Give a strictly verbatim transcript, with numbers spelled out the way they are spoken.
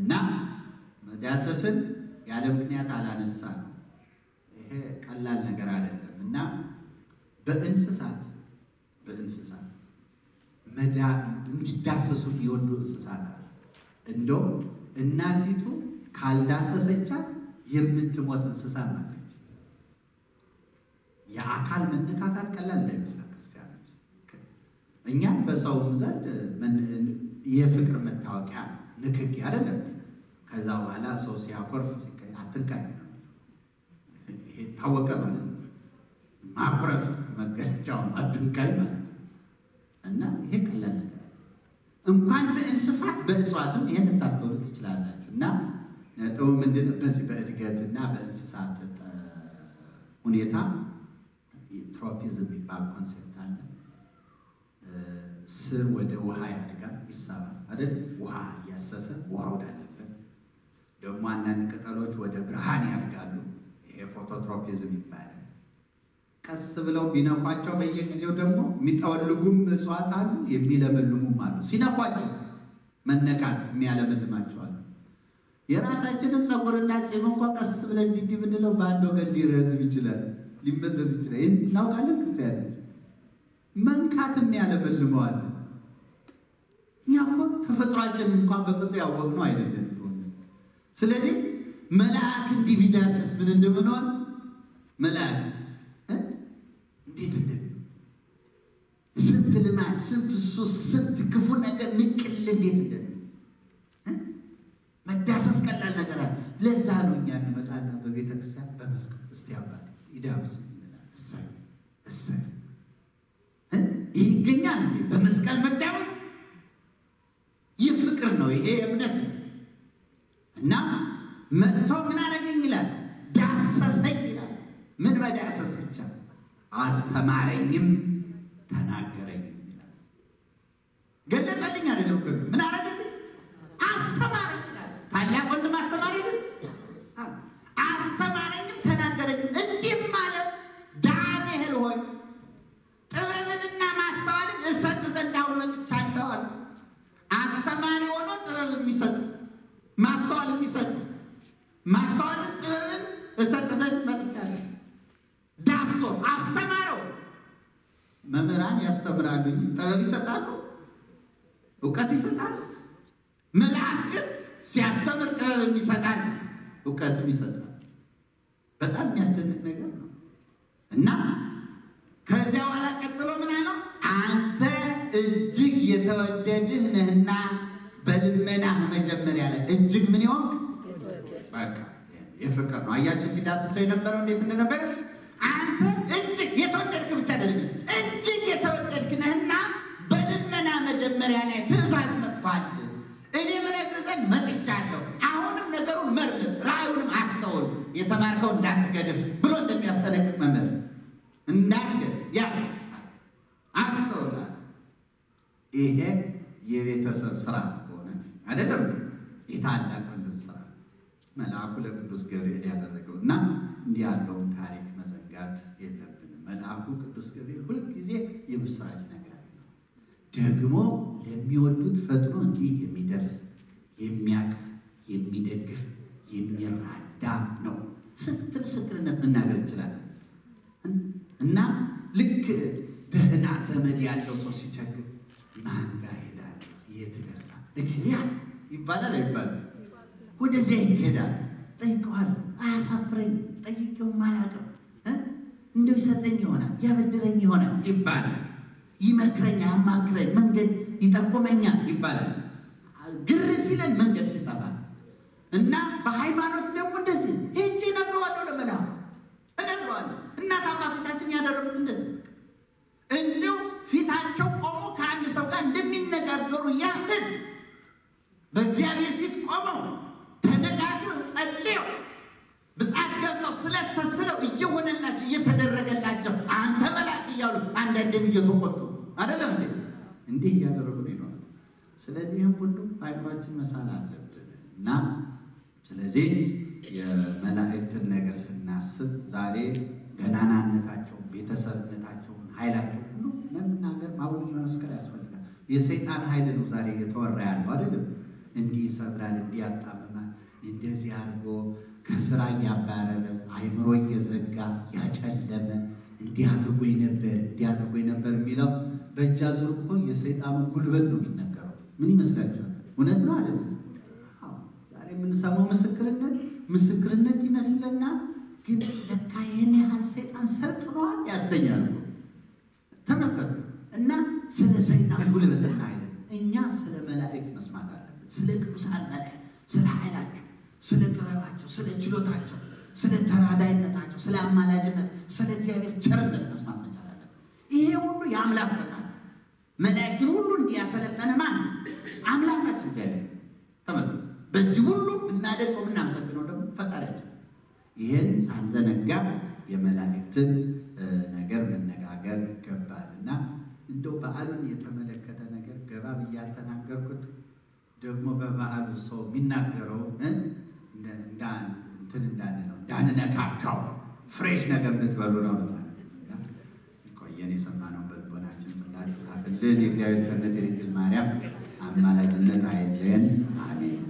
እና መዳሰስን ያለ ምክንያት አላነሳም ይሄ ቀላል ነገር አይደለም እና በእንስሳት በእንስሳት መዳ እንዲዳሰሱ ይወዱ እንስሳት እንደው እናቲቱ ካልዳሰሰቻት የምትሞት እንስሳ ናለች የአካል መነካካት ቀላል እንዳይመስል ክርስቲያኖች እኛም በሰውም ዘንድ የፍቅር መታወቂያ ንክኪ አይደለም ከዛ በኋላ ሰው ሲያኮርፍ ሲከይ አትንካኝ ነው ይሄ ታወቀ ማለት ነው ማኩረፍ መገለጫው አትንካኝ ማለት እና ይሄ ቀላል ነገር እንኳን በእንስሳት በእጽዋትም ይሄን ታስተውሉ ትችላላችሁና ነጥቡ ምንድነው በዚህ በእድገትና በእንስሳት ሁኔታ ትሮፒዝም የሚባል ኮንሴፕት አለ ስር ወደ ውሃ ያድጋል ይሳባል አይደል ውሃ ያሰሰ ውሃው ዳለበት ደግሞ አንዳንድ ቅጠሎች ወደ ብርሃን ያድጋሉ ይሄ ፎቶትሮፒዝም ይባላል ቀስ ብለው ቢነኳቸው በየጊዜው ደግሞ የሚጠወልጉም እጽዋት አሉ የሚለመልሙም አሉ ሲነኳቸው መነካት የሚያለመልማቸው አሉ የራሳችንን ጸጉርና ጺም እንኳን ቀስ ብለን እንዲህ ብንለው ባንዶ ገል ሊረዝም ይችላል ሊመዘዝ ይችላል እናውቃለን ክርስቲያኖች መንካት የሚያለመልመው አለ ያው ተፈጥሯችን እንኳን በቅጡ ያወቅነው አይደለም ስለዚህ መልአክ እንዲህ ቢዳስስ ምን እንደምንሆን መልአክ እንዴት እንደ ስንት ልማድ ስንት ሱስ ስንት ክፉ ነገር ንቅል እንዴት እንደ መዳሰስ ቀላል ነገር አለ ለዛ ነው እኛ እንመጣና በቤተ ክርስቲያን በመስቀል እስቲ አባት ይዳብስ ይላል እሰይ እሰይ ይገኛል በመስቀል መዳበስ ይፍቅር ነው ይሄ እምነት እና መጥቶ ምን አረገኝ ይላል ዳሰሰኝ ይላል ምን በዳሰስ ብቻ አስተማረኝም ተናገረኝም ይላል ገለጠልኝ አይደለም ምን አረገልኝ አስተማረኝ ይላል ታላቅ ወንድም አስተማሪ ነው አስተማረኝም ተናገረኝም እንዲህ ማለት ዳንኤል ሆይ ጥበብንና ማስተዋልን እሰጥ ዘንድ አሁን መጥቻለሁ አለ አስተማሪ ሆኖ ጥበብ የሚሰጥ ማስተዋል የሚሰጥ ማስተዋልን ጥበብን እሰጥ ዘንድ መጥቻለሁ ዳሶ አስተማረው መምህራን ያስተምራሉ እንጂ ጥበብ ይሰጣሉ ዕውቀት ይሰጣሉ መልአክ ሲያስተምር ጥበብ ይሰጣል ዕውቀት ይሰጣል በጣም የሚያስደንቅ ነገር ነው እና ከዚያ በኋላ ቀጥሎ ምን አለው አንተ እጅግ የተወደድህ ነህና በልመናህ መጀመሪያ ላይ እጅግ ምን ይሆን በቃ የፍቅር ነው አያችሁ ሲዳስሰው የነበረው እንዴት እንደነበር አንተ እጅግ የተወደድክ ብቻ አይደለም እጅግ የተወደድክ ነህና በልመና መጀመሪያ ላይ ትእዛዝ መጥቷል እኔ ምንግዘን መጥቻለሁ አሁንም ነገሩን መርምር ራእዩንም አስተውል የተማርከው እንዳትገድፍ ብሎ እንደሚያስጠነቅቅ መምህር እንዳትገድፍ ያ አስተውል ይሄ የቤተሰብ ስራ ሆነት አይደለም የታላቅ ወንድም ስራ መልአኩ ለቅዱስ ገብርኤል ያደረገውና እንዲህ ያለውን ታሪክ መዘንጋት የለብንም መልአኩ ቅዱስ ገብርኤል ሁሉ ጊዜ የምስራች ነገር ነው ደግሞ ለሚወዱት ፈጥኖ እንዲህ የሚደርስ የሚያቅፍ የሚደግፍ የሚራዳ ነው ስንት ምስክርነት መናገር ይችላል እና ልክ ደህና ዘመድ ያለው ሰው ሲቸግር ማን ጋር ሄዳል የት ደርሳል እግሊያ ይባላል አይባልም ወደዚህ ይሄዳል ጠይቀዋል አያሳፍረኝ ጠይቀው ማላቀም እንደው ይሰጠኝ ይሆናል ያበድረኝ ይሆናል ይባላል ይመክረኛ ያማክረኝ መንገድ ይጠቁመኛል ይባላል ግር ሲለን መንገድ ሲጠፋ እና በሃይማኖት ደግሞ እንደዚህ ሄጄ ነግረዋለሁ ለመላኩ እነግረዋለሁ እናት አባቶቻችን ያደረጉት እንደዚህ እንደው ፊታቸው ቆሞ ከአንድ ሰው ጋር እንደሚነጋገሩ ያህል በእግዚአብሔር ፊት ቆመው ተነጋግረው ጸልየው ብጻት ገብተው ስለተስለው እየሆነላቸው እየተደረገላቸው አንተ መልአክ እያሉ አንዳንዴም እየተቆጡ አይደለም እንዴ እንዴ ያደረጉ ነው ስለዚህም ሁሉ ባይባችን መሳል አለብን እና ስለዚህ የመላእክትን ነገር ስናስብ ዛሬ ገናናነታቸው ቤተሰብነታቸው ኃይላቸው ሁሉ መናገር ማውለድ መስከር ያስፈልጋል የሰይጣን ኃይል ነው ዛሬ የተወራ ያለው አይደለም እንዲህ ይሰብራል፣ እንዲህ ያጣምማል፣ እንደዚህ አድርጎ ከስራ ያባረረ አይምሮ እየዘጋ ያጨለመ እንዲህ አድርጎኝ ነበር እንዲህ አድርጎኝ ነበር የሚለው በእጃ ዙር እኮ የሰይጣኑ ጉልበት ነው የሚነገረው። ምን ይመስላችኋል? እውነት ነው አይደል? አዎ። ዛሬ የምንሰማው ምስክርነት ምስክርነት ይመስልና ግን ለካ ይሄን ያህል ሰይጣን ሰልጥኗል ያሰኛል። ተመልከቱ። እና ስለ ሰይጣን ጉልበትና ኃይል እኛ ስለ መላእክት መስማት አለብን። ስለ ቅዱሳን መላእክት፣ ስለ ኃይላቸው፣ ስለ ጥበባቸው፣ ስለ ችሎታቸው፣ ስለ ተራዳይነታቸው፣ ስለ አማላጅነት፣ ስለ እግዚአብሔር ቸርነት መስማት መቻል አለብን። ይሄ ሁሉ የአምላክ ፈቃድ። መላእክትን ሁሉ እንዲያሰለጠነ ማን? አምላካችን እግዚአብሔር። ተመልከቱ። በዚህ ሁሉ እናደርገው እናመሰግነው ደግሞ ፈጣሪያችን። ይሄን ሳንዘነጋ የመላእክትን ነገር መነጋገር ይገባልና እንደው በዓሉን የተመለከተ ነገር ገባ ብዬ ያልተናገርኩት ደግሞ በበዓሉ ሰው የሚናገረው እንደ እንትን እንዳንለው እንዳንነካካው ፍሬሽ ነገር እንድትበሉ ነው ማለት ነው። ቆየን የሰማነውን በልቦናችን ጽላት ጻፍልን። የእግዚአብሔር ቸርነት የድንግል ማርያም አማላጅነት አይለየን። አሜን።